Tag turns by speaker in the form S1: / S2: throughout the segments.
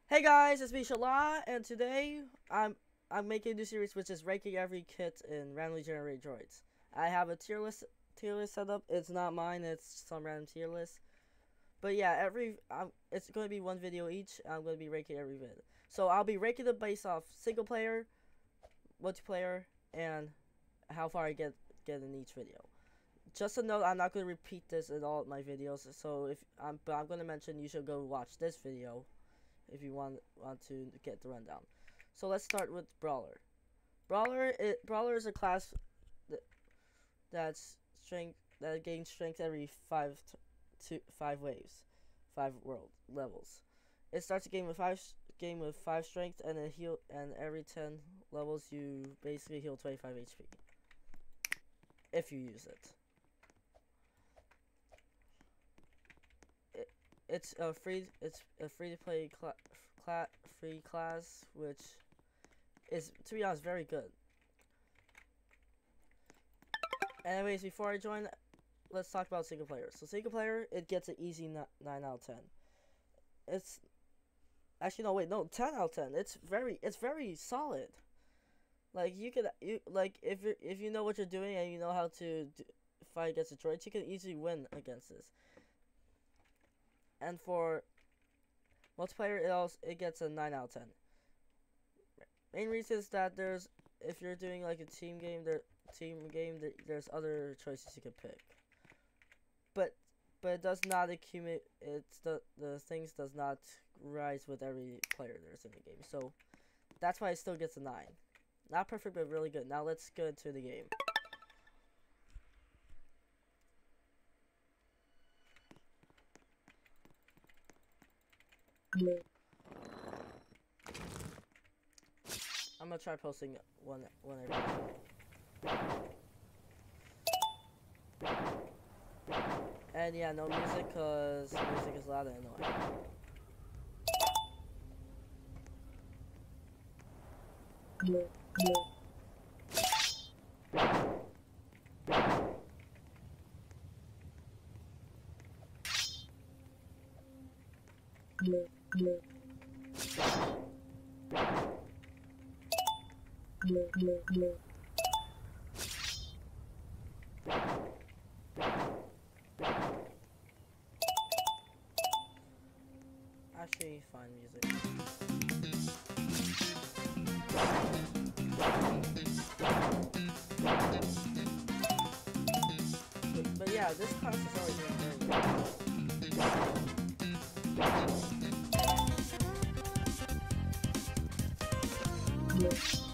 S1: Hey guys, it's me Shala, and today I'm making a new series which is ranking every kit in randomly generated droids. I have a tier list set up. It's not mine, it's some random tier list. But yeah, it's going to be one video each. I'm going to be ranking every vid. So I'll be ranking them based off single player, multiplayer, and how far I get in each video. Just a note, I'm not going to repeat this in all of my videos. So but I'm going to mention you should go watch this video if you want to get the rundown. So let's start with brawler. Brawler is a class that gains strength every five waves, 5 world levels. It starts a game with five strength, and every 10 levels you basically heal 25 HP if you use it. It's a free to play free class, which is, to be honest, very good. Anyways, before I join, let's talk about single player. So single player, it gets an easy 9 out of 10. It's actually no 10 out of 10. It's very solid. Like if you know what you're doing and you know how to fight against the droids, you can easily win against this. And for multiplayer, it gets a 9 out of 10. Main reason is that if you're doing like a team game, there's other choices you can pick. But it does not accumulate. The things does not rise with every player there's in the game. So that's why it still gets a 9. Not perfect, but really good. Now let's go into the game. I'm gonna try posting one every. And yeah, no music, cause music is loud and annoying. Actually, find music. But yeah, this class is already doing very good.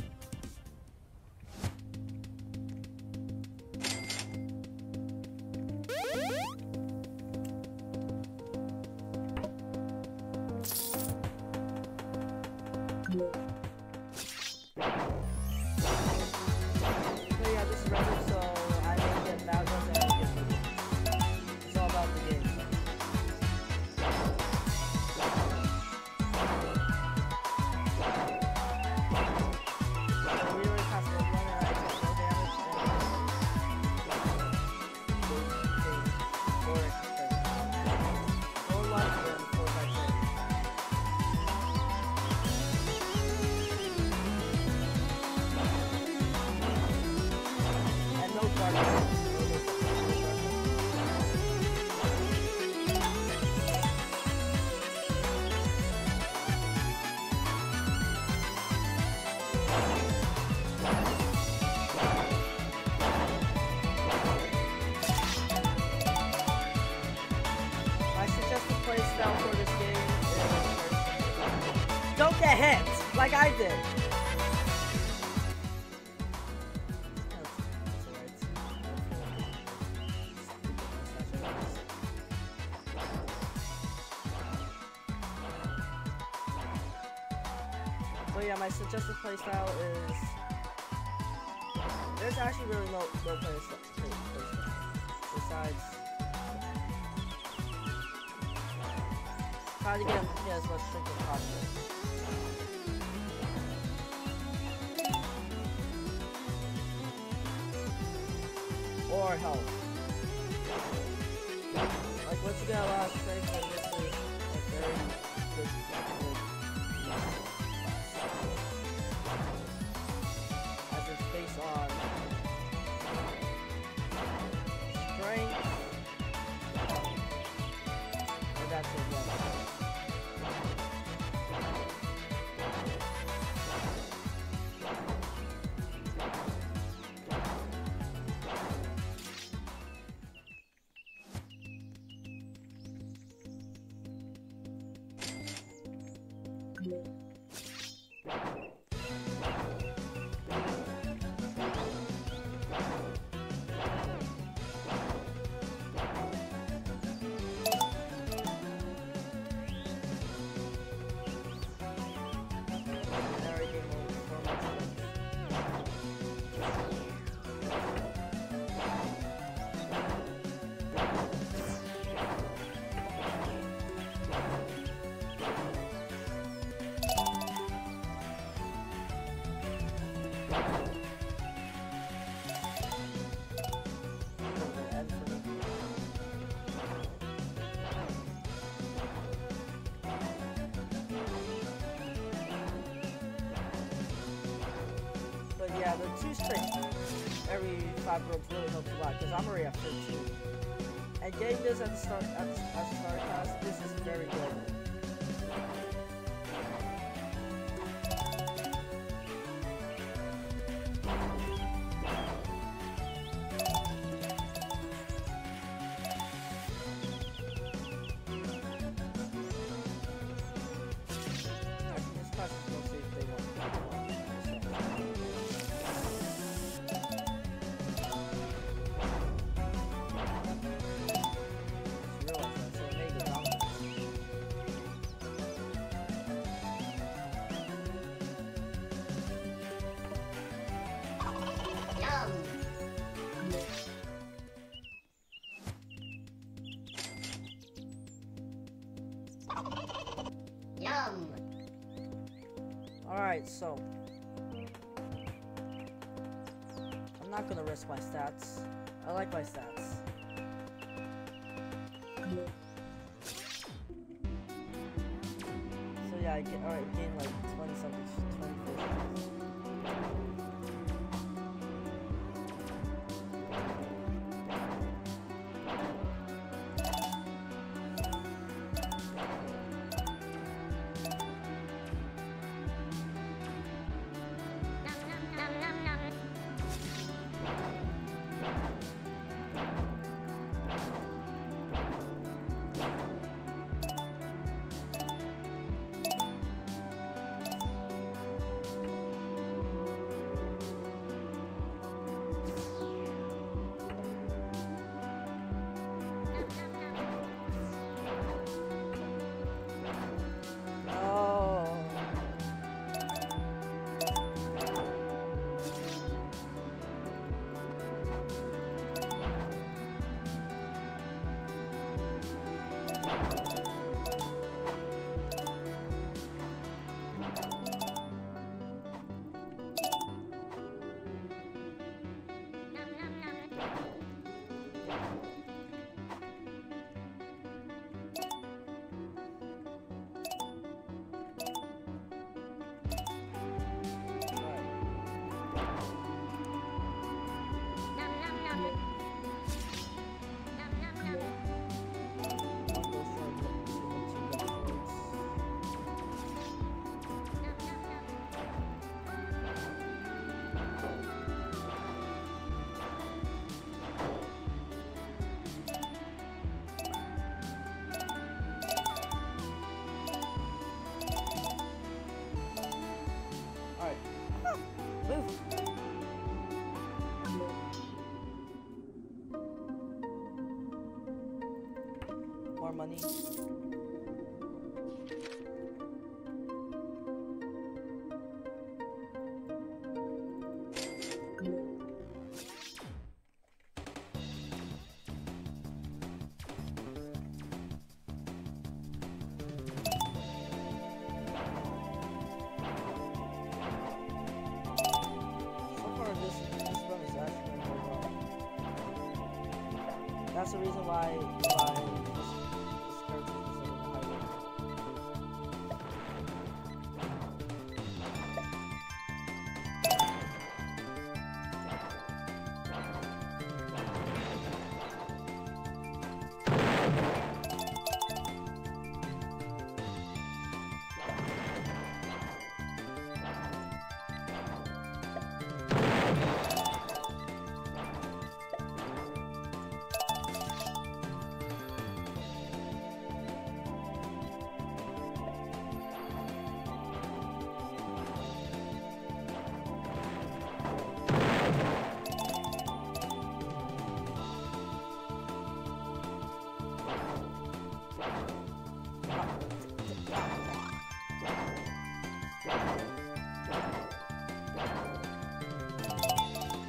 S1: For this game don't get hit like I did. So yeah, my suggested playstyle is there's actually really no playstyle besides try to get as much strength as possible. Or health. Like once you get a lot of strength, then this is a very good Yeah, the 2 straight every 5 worlds really helps a lot because I'm already at 15. And getting this at the start class, this is very good. Actually, this class is mostly if they want.
S2: Yum!
S1: Alright, so I'm not gonna risk my stats. I like my stats. So yeah, I get gain like 20 something, 20. More money. That's the reason why this character is a little higher.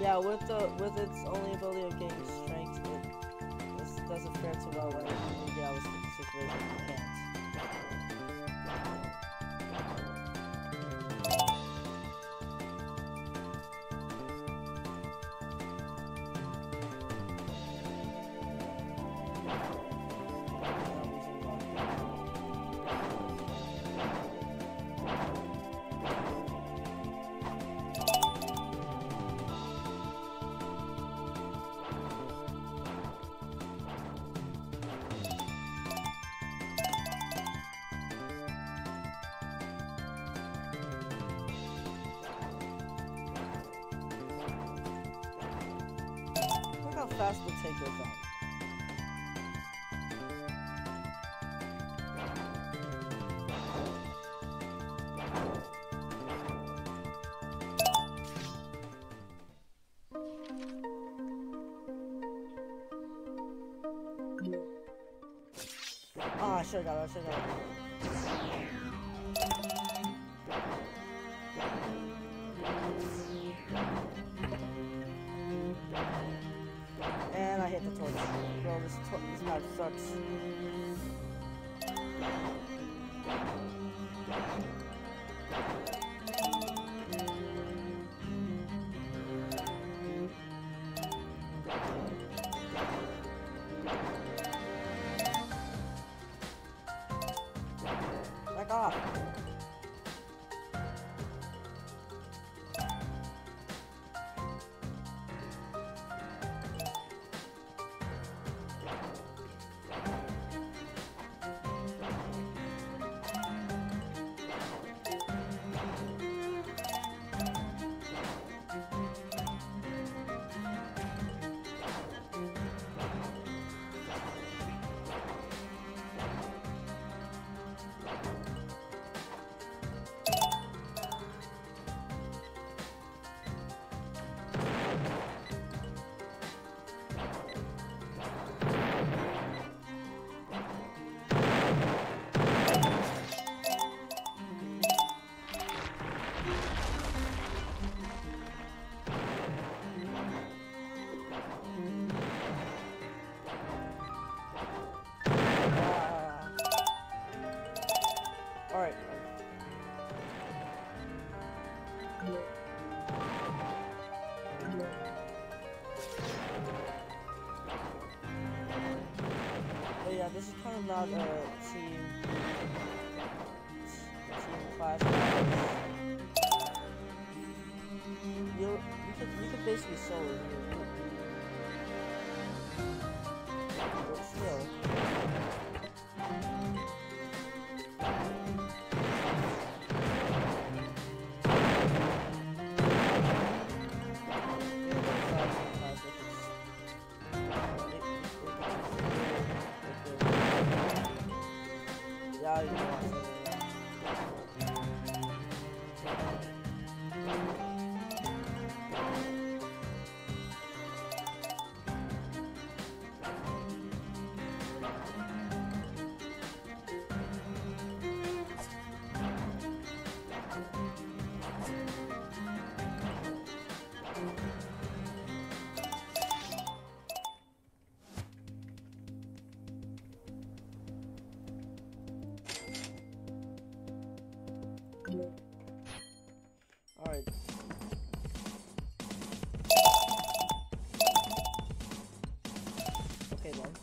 S1: Yeah, with its only ability of gaining strength, it doesn't fare too well when you get out of the situation. You can't. Look how fast the tank goes down. Ah, I should've got it, I should've got it. And I hit the torch. Bro, this map sucks. Back off. Alright. But yeah, this is kind of not a team class. You could basically solo here. But still. Yeah, you know. Alright. Okay then.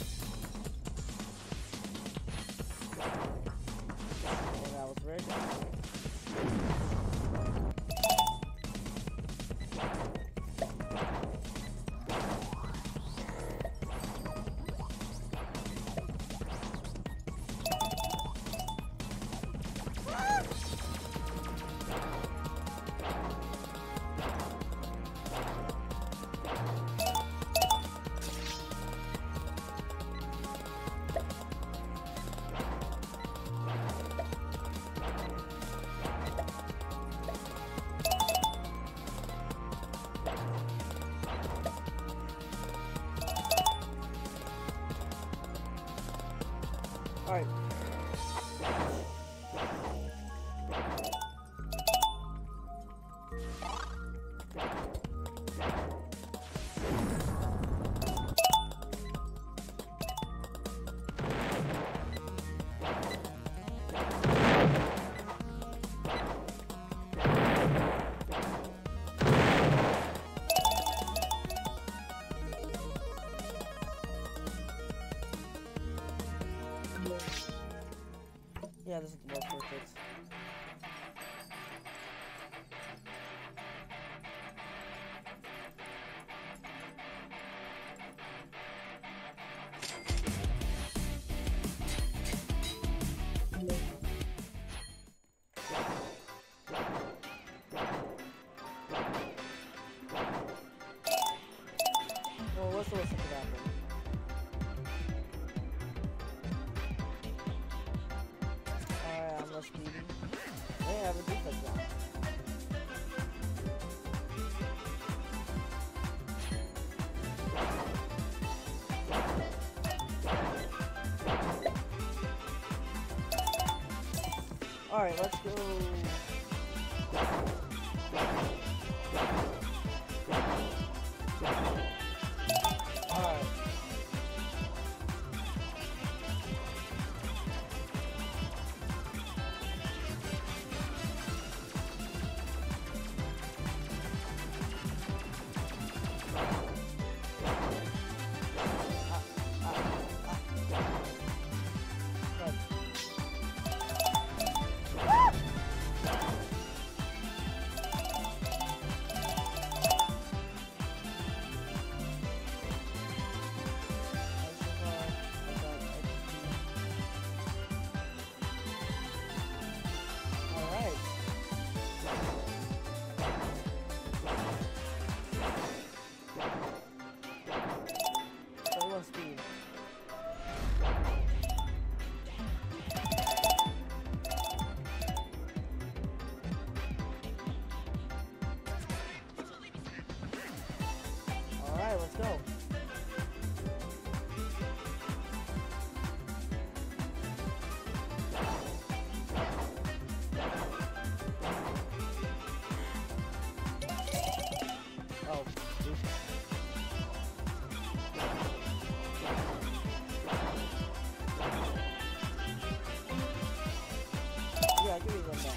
S1: And that was very good. perfect. Well, what's the worst that could happen? Alright, I'm less speedy. Hey, I have a defense now. Alright, let's go. Alright. Speed. Alright, let's go. Oh, oops. Yeah, give me one back.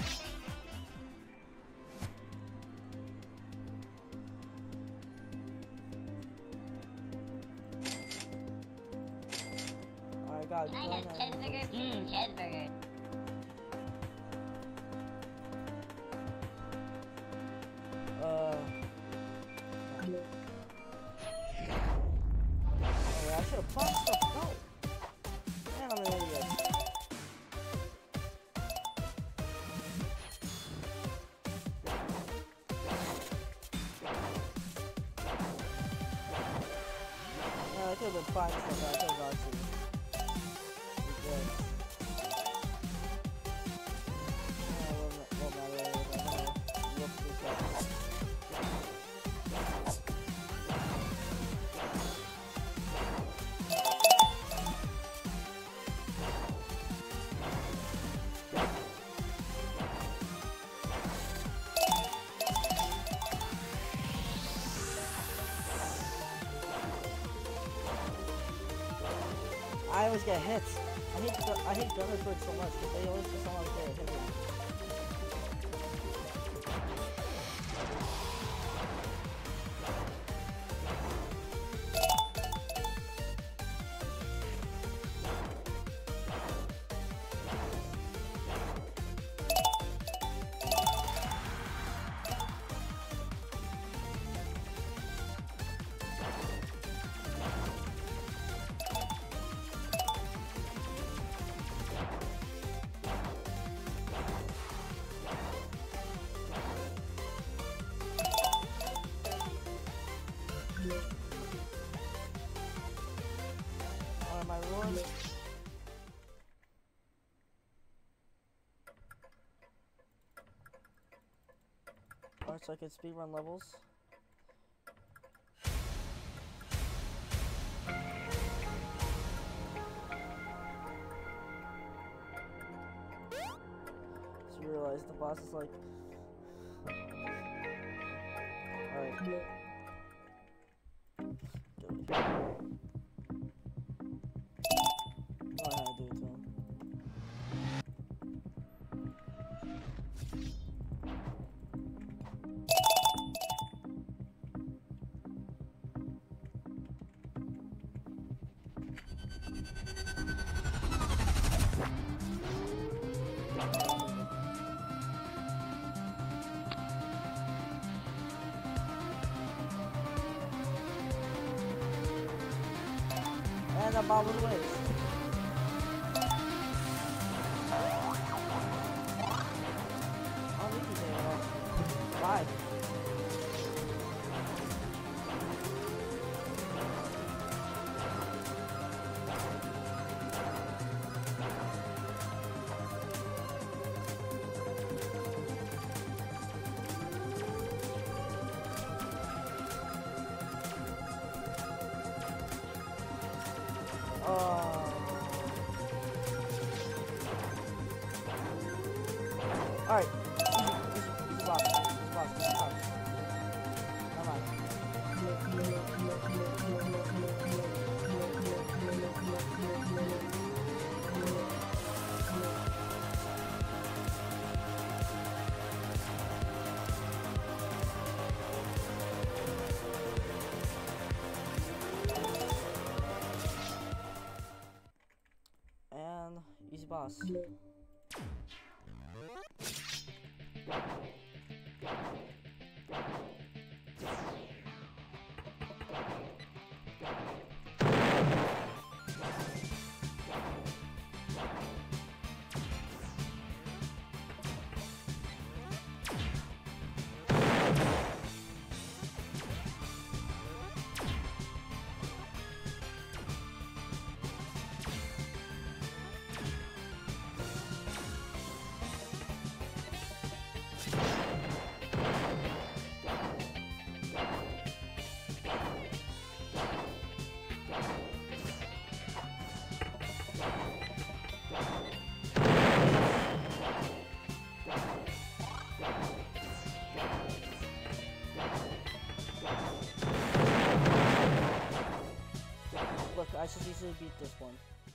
S1: Alright, God.
S2: Can I have cheeseburger? Cheeseburger. Oh, I should have punched the phone. Man, I'm an idiot. I could have been fine stuff, but I could have actually be good. Won't matter anyways, I'm gonna look this up. I always get hits. I hate gunner birds so much because they always just sound like they're hitting me. My rules. Alright, so I can speedrun levels. Just realized the boss is like. Alright.
S1: that bomb was a waste. I don't need to say it all. Bye. Alright. Easy box. Come on. And easy boss. Look, I should easily beat this one.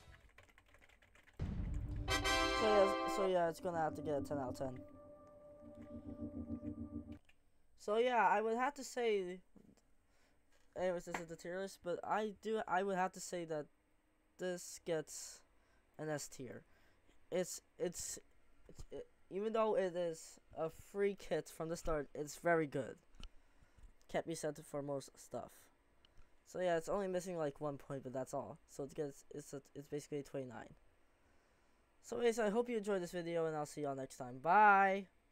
S1: So yeah, it's gonna have to get a 10 out of 10. So yeah, I would have to say, anyways, this is the tier list, but I would have to say that this gets an S tier. Even though it is a free kit from the start, it's very good. Can't be said for most stuff. So yeah, it's only missing like 1 point, but that's all. So it's basically 29. So anyways, I hope you enjoyed this video, and I'll see y'all next time. Bye!